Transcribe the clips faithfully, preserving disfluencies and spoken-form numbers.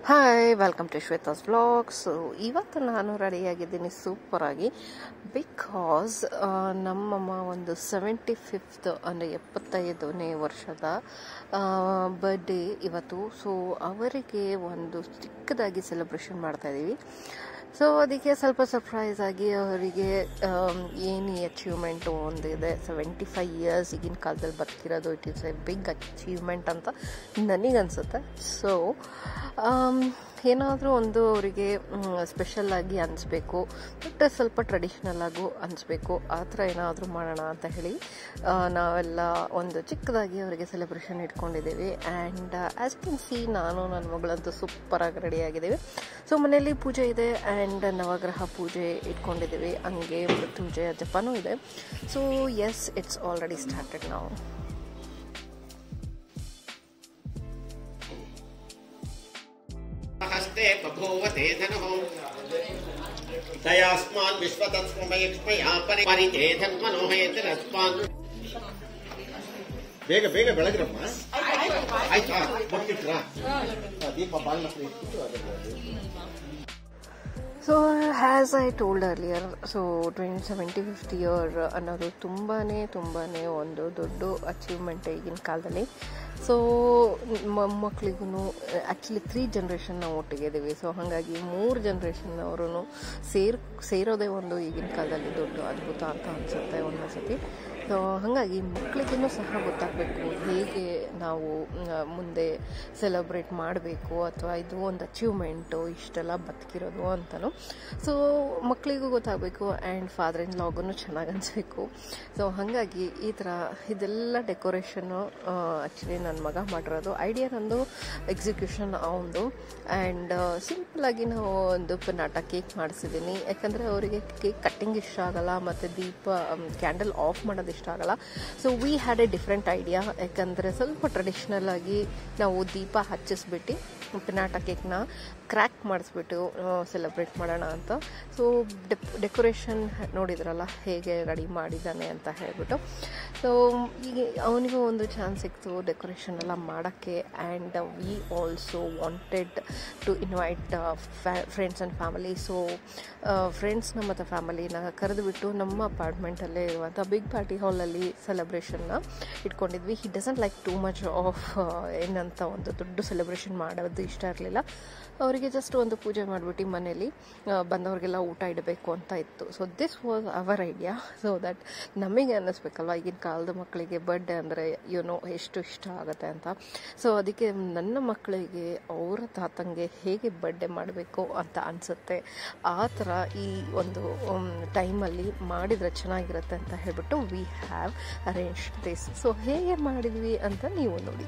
Hi, welcome to SWETHA's vlog. So, ಇವತ್ತು ನಾನು ready ಆಗಿದ್ದೀನಿ ಸೂಪರ್ ಆಗಿ ಬಿಕಾಸ್ ನಮ್ಮಮ್ಮ ಒಂದು ಸೆವೆಂಟಿ ಫಿಫ್ತ್ ಅಂದರೆ ಎಪ್ಪತ್ತೈದನೇ ವರ್ಷದ ಬರ್ಡೇ ಇವತ್ತು. ಸೊ ಅವರಿಗೆ ಒಂದು ಚಿಕ್ಕದಾಗಿ ಸೆಲೆಬ್ರೇಷನ್ ಮಾಡ್ತಾ ಇದ್ದೀವಿ. ಸೊ ಅದಕ್ಕೆ ಸ್ವಲ್ಪ ಸರ್ಪ್ರೈಸ್ ಆಗಿ ಅವರಿಗೆ ಏನು ಅಚೀವ್ಮೆಂಟು ಒಂದಿದೆ. ಸೆವೆಂಟಿ ಫೈವ್ ಇಯರ್ಸ್ ಈಗಿನ ಕಾಲದಲ್ಲಿ ಬದುಕಿರೋದು it is a big achievement ಅಂತ ನನಗನ್ಸುತ್ತೆ. ಸೊ ಏನಾದರೂ ಒಂದು ಅವರಿಗೆ ಸ್ಪೆಷಲ್ಲಾಗಿ ಅನಿಸ್ಬೇಕು, ಬಟ್ ಸ್ವಲ್ಪ ಟ್ರೆಡಿಷ್ನಲ್ ಆಗು ಅನಿಸ್ಬೇಕು, ಆ ಥರ ಏನಾದರೂ ಮಾಡೋಣ ಅಂತ ಹೇಳಿ ನಾವೆಲ್ಲ ಒಂದು ಚಿಕ್ಕದಾಗಿ ಅವರಿಗೆ ಸೆಲೆಬ್ರೇಷನ್ ಇಟ್ಕೊಂಡಿದ್ದೀವಿ. ಆ್ಯಂಡ್ ಆ್ಯಸ್ ಕ್ಯಾನ್ ಸಿ ನಾನು ನನ್ನ ಮಗಳಂತೂ ಸೂಪರಾಗಿ ರೆಡಿಯಾಗಿದ್ದೀವಿ. ಸೊ ಮನೆಯಲ್ಲಿ ಪೂಜೆ ಇದೆ ಆ್ಯಂಡ್ ನವಗ್ರಹ ಪೂಜೆ ಇಟ್ಕೊಂಡಿದ್ದೀವಿ, ಹಂಗೆ ಮೃತ್ಯುಂಜಯ ಜಪನೂ ಇದೆ. So yes, it's already started ನಾವು. हस्ते बभूवते धनुः दयास्मान् विश्वतस्मयक्ष्मया परिते धन्मनोहेतरस्मान् ಬೇಗ ಬೇಗ ಬೆಳಗ್ರಮ್ಮ ಆಯ್ತಾ ಬರ್ತಿಟ್ರಾ ದೀಪ ಬಾಲ್ನ ಇಟ್ಟು ಅದರಲ್ಲಿ. So as I told earlier, so twenty seventy fifty year ಅನ್ನೋದು ತುಂಬಾ ತುಂಬಾ ಒಂದು ದೊಡ್ಡ ಅಚೀವ್ಮೆಂಟ್ ಈಗಿನ ಕಾಲದಲ್ಲಿ. ಸೊ ಮೊಮ್ಮಕ್ಕಳಿಗೂ ಆ್ಯಕ್ಚುಲಿ ತ್ರೀ ಜನ್ರೇಷನ್ ನಾವು ಒಟ್ಟಿಗಿದ್ದೀವಿ. ಸೊ ಹಾಗಾಗಿ ಮೂರು ಜನ್ರೇಷನ್ನವರು ಸೇರ್ ಸೇರೋದೇ ಒಂದು ಈಗಿನ ಕಾಲದಲ್ಲಿ ದೊಡ್ಡ ಅದ್ಭುತ ಅಂತ ಅನಿಸುತ್ತೆ ಒಂದೊಂದ್ಸತಿ. ಸೊ ಹಾಗಾಗಿ ಮಕ್ಕಳಿಗೂ ಸಹ ಗೊತ್ತಾಗಬೇಕು ಹೇಗೆ ನಾವು ಮುಂದೆ ಸೆಲೆಬ್ರೇಟ್ ಮಾಡಬೇಕು, ಅಥವಾ ಇದು ಒಂದು ಅಚೀವ್ಮೆಂಟು ಇಷ್ಟೆಲ್ಲ ಬದುಕಿರೋದು ಅಂತಲೂ. ಸೊ ಮಕ್ಕಳಿಗೂ ಗೊತ್ತಾಗಬೇಕು ಆ್ಯಂಡ್ ಫಾದರ್ ಇನ್ ಲಾಗೂ ಚೆನ್ನಾಗಿ ಅನಿಸ್ಬೇಕು. ಸೊ ಹಾಗಾಗಿ ಈ ಥರ ಇದೆಲ್ಲ ಡೆಕೋರೇಷನ್ನು ಆ್ಯಕ್ಚುಲಿ ನನ್ನ ಮಗ ಮಾಡಿರೋದು. ಐಡಿಯಾ ನಂದು, ಎಕ್ಸಿಕ್ಯೂಷನ್ ಅವನದು. ಆ್ಯಂಡ್ ಸಿಂಪಲಾಗಿ ನಾವು ಒಂದು ಪನಾಟ ಕೇಕ್ ಮಾಡಿಸಿದ್ದೀನಿ, ಯಾಕಂದರೆ ಅವರಿಗೆ ಕೇಕ್ ಕಟ್ಟಿಂಗ್ ಇಷ್ಟ ಆಗಲ್ಲ ಮತ್ತು ದೀಪ ಕ್ಯಾಂಡಲ್ ಆಫ್ ಮಾಡೋದು ಇಷ್ಟ ಆಗಲ್ಲ. So we had a different idea, ಯಾಕಂದರೆ ಸ್ವಲ್ಪ ಟ್ರೆಡಿಷ್ನಲ್ ಆಗಿ ನಾವು ದೀಪ ಹಚ್ಚಿಸ್ಬಿಟ್ಟು ಪನಾಟ ಕೇಕ್ನ ಕ್ರ್ಯಾಕ್ ಮಾಡಿಸ್ಬಿಟ್ಟು ಸೆಲೆಬ್ರೇಟ್ ಮಾಡೋಣ ಅಂತ. ಸೊ ಡೆಪ್ ಡೆಕೋರೇಷನ್ ನೋಡಿದ್ರಲ್ಲ ಹೇಗೆ ರೆಡಿ ಮಾಡಿದ್ದಾನೆ ಅಂತ ಹೇಳ್ಬಿಟ್ಟು. ಸೊ ಈಗ ಅವನಿಗೂ ಒಂದು ಚಾನ್ಸ್ ಸಿಕ್ತು ಡೆಕೋರೇಷನ್ ಎಲ್ಲ ಮಾಡೋಕ್ಕೆ. And we also wanted to invite friends and family. So ಫ್ರೆಂಡ್ಸ್ನ ಮತ್ತು ಫ್ಯಾಮಿಲಿನ ಕರೆದುಬಿಟ್ಟು ನಮ್ಮ ಅಪಾರ್ಟ್ಮೆಂಟಲ್ಲೇ ಇರುವಂಥ ಬಿಗ್ ಪಾರ್ಟಿ ಹಾಲಲ್ಲಿ ಸೆಲೆಬ್ರೇಷನ್ನ ಇಟ್ಕೊಂಡಿದ್ವಿ. He doesn't like too much of ಏನಂತ ಒಂದು ದೊಡ್ಡ ಸೆಲೆಬ್ರೇಷನ್ ಮಾಡೋದು ಇಷ್ಟ ಇರಲಿಲ್ಲ ಅವರಿಗೆ. ಜಸ್ಟ್ ಒಂದು ಪೂಜೆ ಮಾಡಿಬಿಟ್ಟು ಮನೇಲಿ ಬಂದವ್ರಿಗೆಲ್ಲ ಊಟ ಇಡಬೇಕು ಅಂತ ಇತ್ತು. So this was our idea. So that ನಮಗೆ ಅನ್ನಿಸ್ಬೇಕಲ್ವ ಈಗಿನ ಕಾಲದ ಮಕ್ಕಳಿಗೆ ಬರ್ಡೇ ಅಂದರೆ ಏನೋ ಎಷ್ಟು ಇಷ್ಟ ಆಗುತ್ತೆ ಅಂತ. ಸೊ ಅದಕ್ಕೆ ನನ್ನ ಮಕ್ಕಳಿಗೆ ಅವರ ತಾತಂಗೆ ಹೇಗೆ ಬರ್ಡೇ ಮಾಡಬೇಕು ಅಂತ ಅನಿಸುತ್ತೆ, ಆ ಥರ ಈ ಒಂದು ಟೈಮಲ್ಲಿ ಮಾಡಿದರೆ ಚೆನ್ನಾಗಿರುತ್ತೆ ಅಂತ ಹೇಳ್ಬಿಟ್ಟು we have arrange this. So ಹೇಗೆ ಮಾಡಿದ್ವಿ ಅಂತ ನೀವು ನೋಡಿ.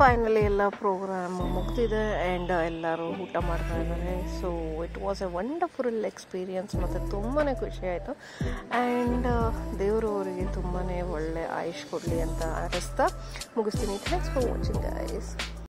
ಫೈನಲಿ ಎಲ್ಲ ಪ್ರೋಗ್ರಾಮ್ ಮುಗ್ದಿದೆ ಆ್ಯಂಡ್ ಎಲ್ಲರೂ ಊಟ ಮಾಡ್ತಾ ಇದ್ದಾರೆ. So it was a wonderful experience ಮತ್ತು ತುಂಬಾ ಖುಷಿ ಆಯಿತು. ಆ್ಯಂಡ್ ದೇವರು ಅವರಿಗೆ ತುಂಬಾ ಒಳ್ಳೆ ಆಯುಷ್ ಕೊಡಲಿ ಅಂತ ಅನಿಸ್ತಾ ಮುಗಿಸ್ತೀನಿ. Thanks for watching guys.